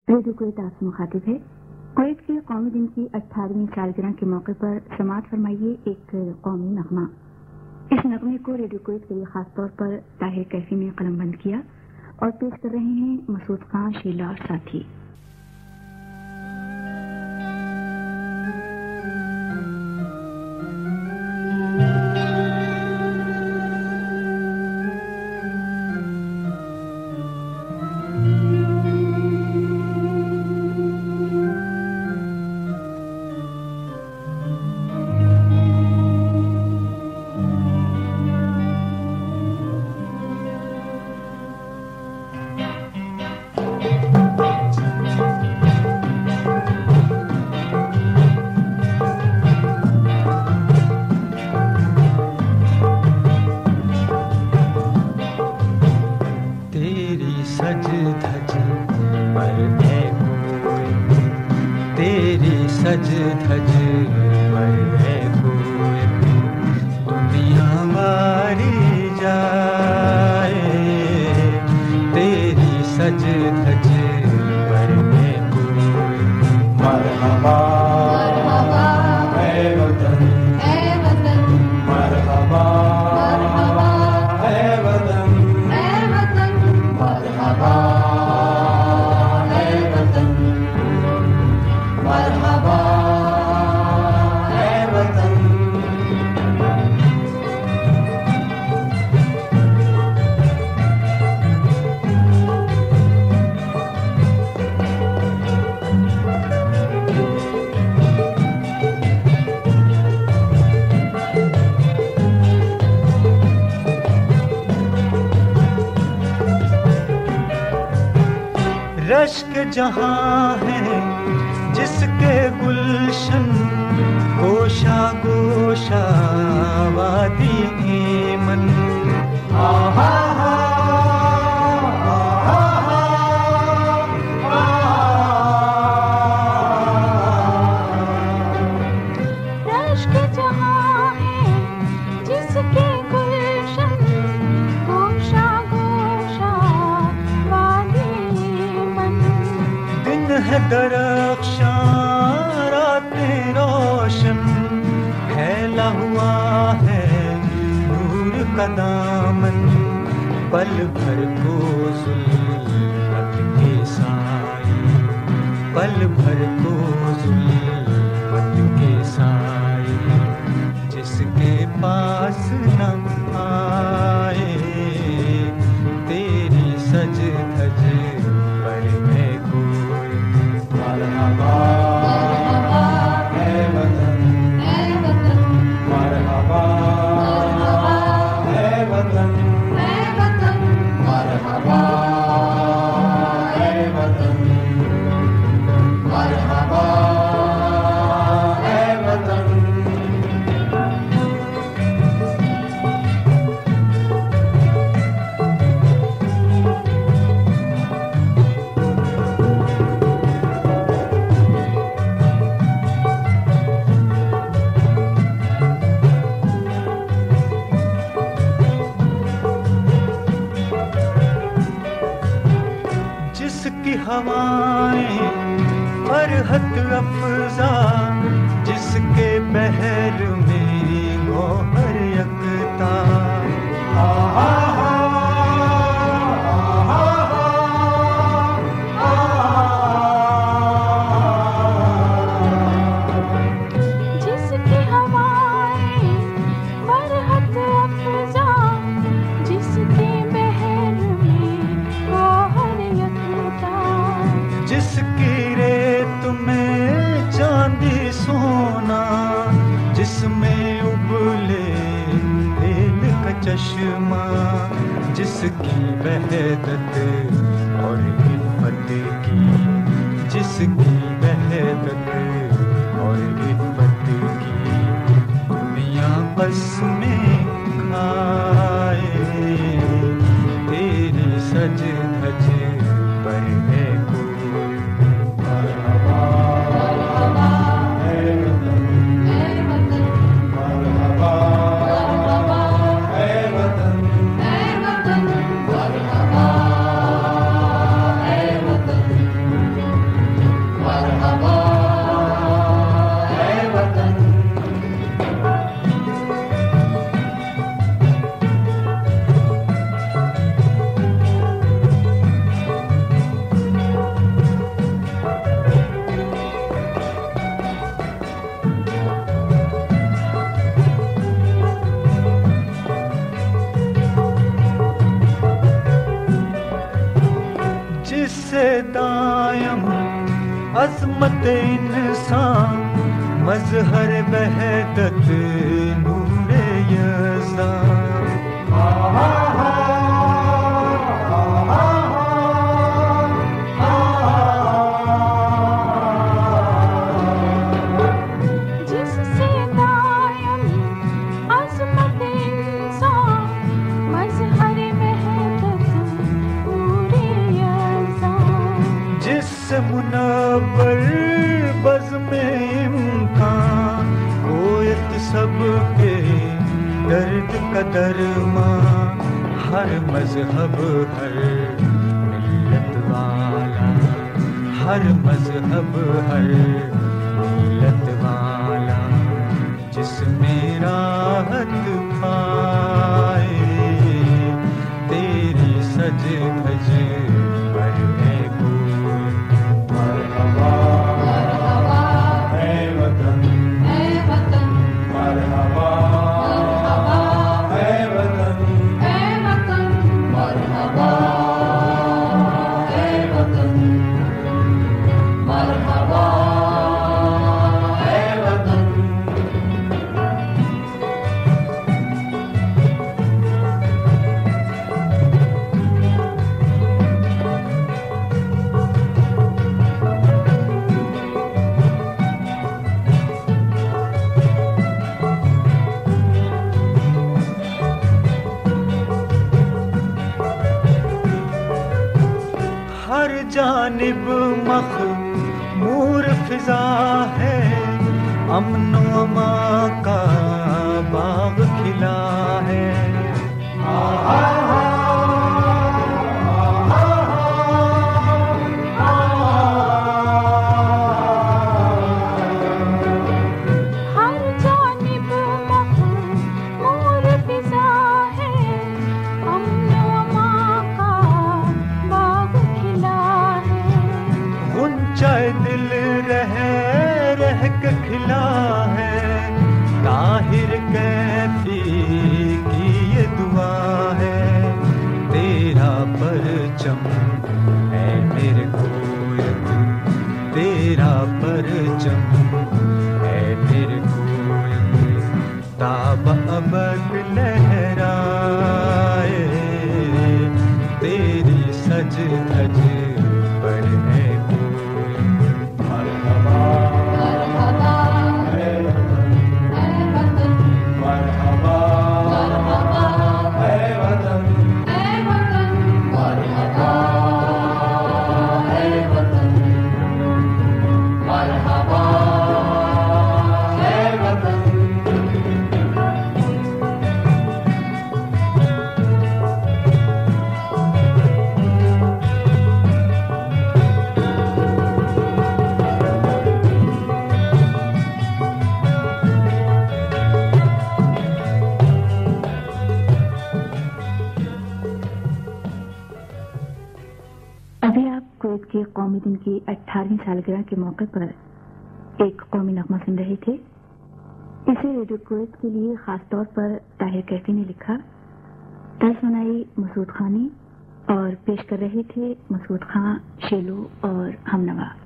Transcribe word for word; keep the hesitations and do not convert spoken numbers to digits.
Radio Kuwait आपसे मुखातिब है। कुवैत के कौमी दिन की अठारहवीं सालगिरह के मौके पर समाअत फरमाइए एक कौमी नगमा। इस नगमे को रेडियो कुवैत के लिए खास तौर पर ताहिर कैफी ने कलमबंद किया और पेश कर रहे हैं मसूद खान, शीला और साथी। सज धज मरे कोई दुनिया मारी जाए, तेरी सज धज मरे कोई। मरहबा मरहबा ऐ वतन ऐ वतन, मरहबा मरहबा ऐ वतन ऐ वतन, मरहबा ऐ वतन मरहबा ऐ वतन। रश्क जहाँ है जिसके गुलशन, गोशा गोशा वादी ईमन। आहा हा है दरख्शां रातें रोशन, फैला हुआ है नूर का दामन। पल भर को ज़ुल्मत के साए, पल भर को ज़ुल्मत के साए, जिसके पास न आए, तेरी सज धज पर है कोई। मरहबा ऐ वतन ऐ वतन, मरहबा ऐ वतन ऐ वतन, मरहबा ऐ वतन, मरहबा ऐ वतन। जिसकी हवाएं फरहत अफ़ज़ा, जिसके बहर में गौहर यकता। आहा सोना, जिसमें उबले तेल का चश्मा, जिसकी वहदत और इफ़्फ़त की, जिसकी वहदत और इफ़्फ़त की दुनिया बस में खाए, तेरी सज धज पर है कोई। मरहबा जिससे दायम अजमत इंसान मजहर वहदत नूरे यज़ा मुनव्वर बज़्म इम्कान गोयत सबके दर्द का दरमान हर मजहब हर मिल्लत वाला हर मजहब हर मिल्लत वाला जिसमें राहत पाए तेरी सज धज पर है हर जानिब मखमूर फिजा है अमन व अमा का बाग खिला है चाहे दिल रह रह के खिला है ताहिर कैफी की ये दुआ है तेरा परचम है मेरे कोयत तेरा परचम है मेरे कोयत ताब अबद लहराए तेरी सज धज पर है कुवैत के कौमी दिन की अठारहवीं सालगिरह के मौके पर एक कौमी नगमा सुन रहे थे। इसे रेडियो कुवैत के लिए खास तौर पर ताहिर कैफी ने लिखा, तर्ज सुनाई मसूद खान ने और पेश कर रहे थे मसूद खान, शेलो और हमनवा।